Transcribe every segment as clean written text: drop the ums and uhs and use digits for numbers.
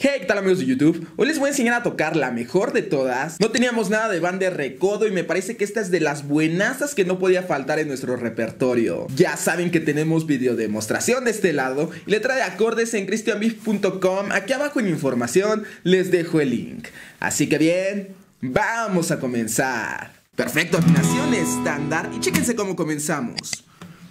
Hey, ¿qué tal amigos de YouTube? Hoy les voy a enseñar a tocar la mejor de todas. No teníamos nada de banda de recodo y me parece que esta es de las buenazas que no podía faltar en nuestro repertorio. Ya saben que tenemos video demostración de este lado y letra de acordes en christianbeef.com. Aquí abajo en información les dejo el link. Así que bien, vamos a comenzar. Perfecto, afinación estándar y chéquense cómo comenzamos.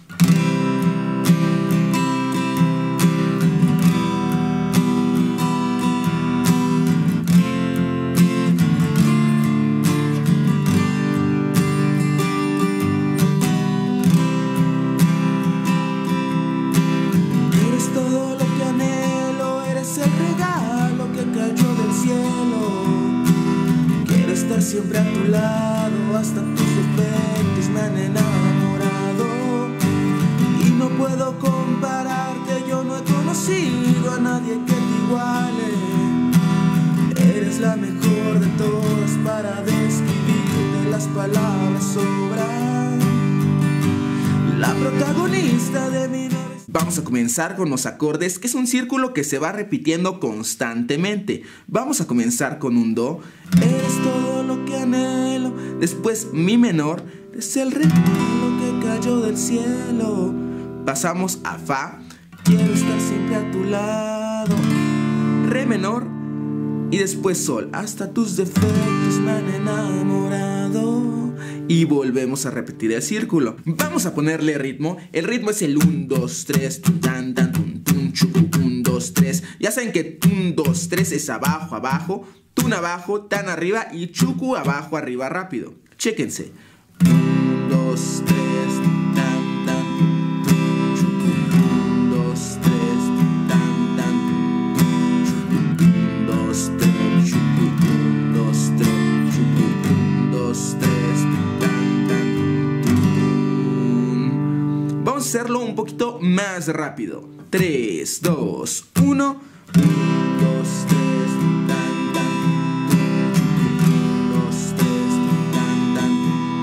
Siempre a tu lado, hasta tus defectos me han enamorado. Y no puedo compararte, yo no he conocido a nadie que te iguale. Eres la mejor de todas, para describirte las palabras sobran. La protagonista de mi vida. Vamos a comenzar con los acordes, que es un círculo que se va repitiendo constantemente. Vamos a comenzar con un do. Eres todo lo que anhelo. Después mi menor. Es el regalo que cayó del cielo. Pasamos a fa. Quiero estar siempre a tu lado. Re menor. Y después sol. Hasta tus defectos me han enamorado. Y volvemos a repetir el círculo. Vamos a ponerle ritmo. El ritmo es el 1, 2, 3, tan, tan, tun, tun, chucu, 1, 2, 3. Ya saben que 1, 2, 3 es abajo, abajo, tun abajo, tan arriba y chucu abajo, arriba, rápido. Chéquense. 1, 2, 3, tan, tan, chucu, 1, 2, 3, tan, tan, chucu, 1, 2, 3, chucu, 1, 2, 3, chucu, 1, 2, 3. Vamos a hacerlo un poquito más rápido. 3, 2, 1. 1, 2, 3, tan, tan. 1, 2, 3, tan, tan.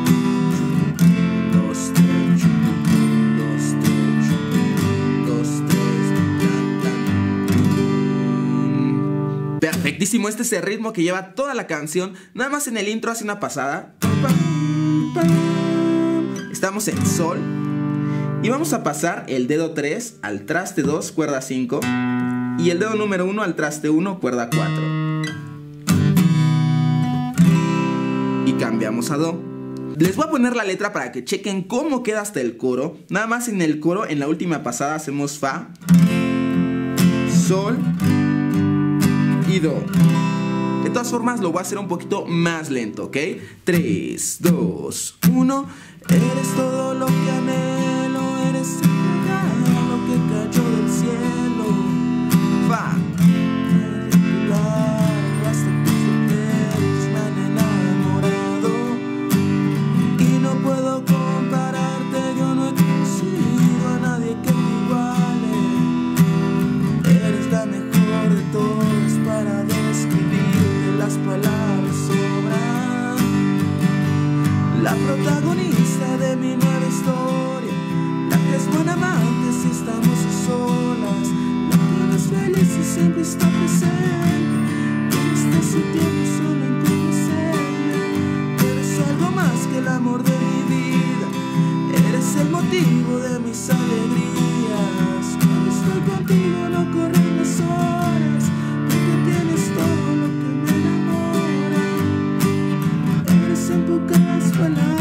1, 2, 3, 1, 2, 3, 1, 2, 3, tan, tan. Perfectísimo, este es el ritmo que lleva toda la canción. Nada más en el intro hace una pasada. Estamos en sol. Y vamos a pasar el dedo 3 al traste 2, cuerda 5. Y el dedo número 1 al traste 1, cuerda 4. Y cambiamos a do. Les voy a poner la letra para que chequen cómo queda hasta el coro. Nada más en el coro, en la última pasada hacemos fa, sol y do. De todas formas lo voy a hacer un poquito más lento, ¿ok? 3, 2, 1. Eres todo lo que anhelo, eres el regalo que cayó del cielo. Fa. Hasta tus defectos me han enamorado. Y no puedo compararte, yo no he conocido a nadie que te iguale. Eres la mejor de todas, para describirte las palabras sobran. La protagonista de mi nueva historia, la que es buena amante si estamos a solas, la que es feliz y siempre está presente, que no está sintiendo solo en conocerme. Eres algo más que el amor de mi vida, eres el motivo de mis alegrías. Cuando estoy contigo no corren las horas, porque tienes todo lo que me enamora. Eres en pocas palabras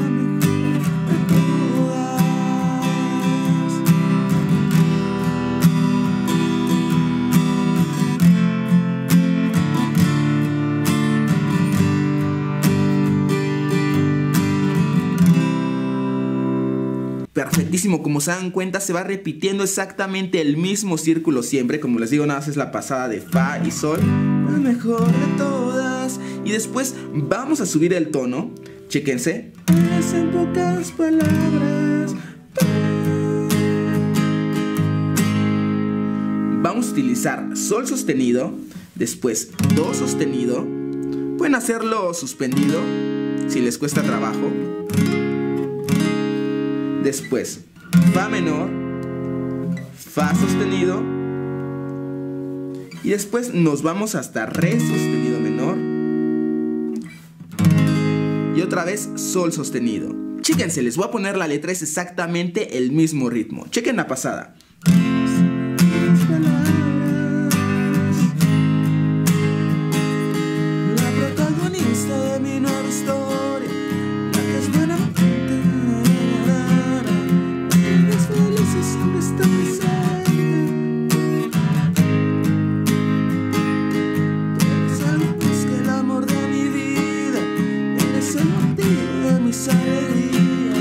perfectísimo, como se dan cuenta se va repitiendo exactamente el mismo círculo siempre. Como les digo, nada más es la pasada de fa y sol, la mejor de todas. y después vamos a subir el tono. Chéquense. Eres en pocas palabras. Vamos a utilizar sol sostenido, después do sostenido. Pueden hacerlo suspendido si les cuesta trabajo. Después fa menor, fa sostenido y después nos vamos hasta re sostenido menor y otra vez sol sostenido. Chéquense, les voy a poner la letra, es exactamente el mismo ritmo. Chequen la pasada. La protagonista de mi nueva historia, la que es buena gente, la que es feliz y siempre está presente. Tú eres algo más que el amor de mi vida, eres el motivo de mis alegrías.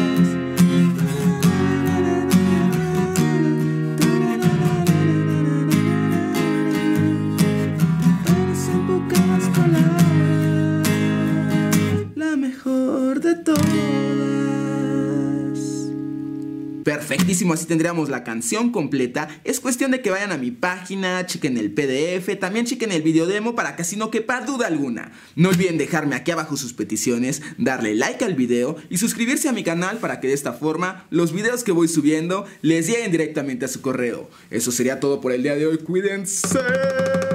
Perfectísimo, así tendríamos la canción completa. Es cuestión de que vayan a mi página, chequen el PDF, también chequen el video demo para que así no quepa duda alguna. No olviden dejarme aquí abajo sus peticiones, darle like al video y suscribirse a mi canal para que de esta forma los videos que voy subiendo les lleguen directamente a su correo. Eso sería todo por el día de hoy, cuídense.